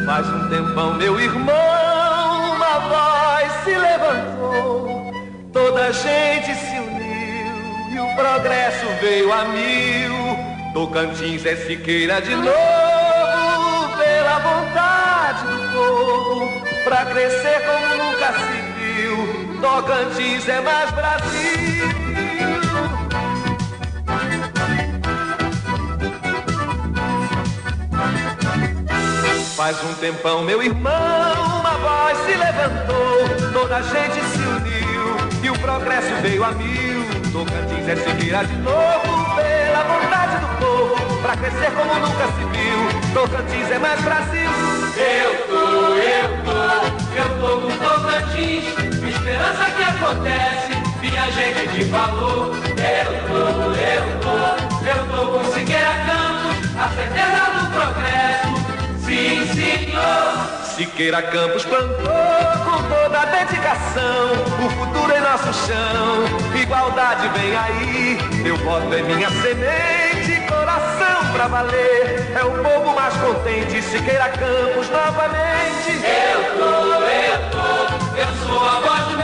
Faz um tempão, meu irmão, uma voz se levantou. Toda a gente se uniu e o progresso veio a mil. Tocantins é Siqueira de novo, pela vontade do povo, pra crescer como nunca se viu. Tocantins é mais Brasil. Faz um tempão, meu irmão, uma voz se levantou. Toda a gente se uniu e o progresso veio a mil. Tocantins é Siqueira de novo, pela vontade do povo, pra crescer como nunca se viu. Tocantins é mais Brasil. Eu tô com Tocantins, esperança que acontece, minha gente de valor. Eu tô com Siqueira Campos, a certeza do progresso. Sim, senhor. Siqueira Campos plantou com toda a dedicação, o futuro em nosso chão, igualdade vem aí, meu voto é minha semente, coração pra valer, é o povo mais contente, Siqueira Campos novamente. Eu sou a voz do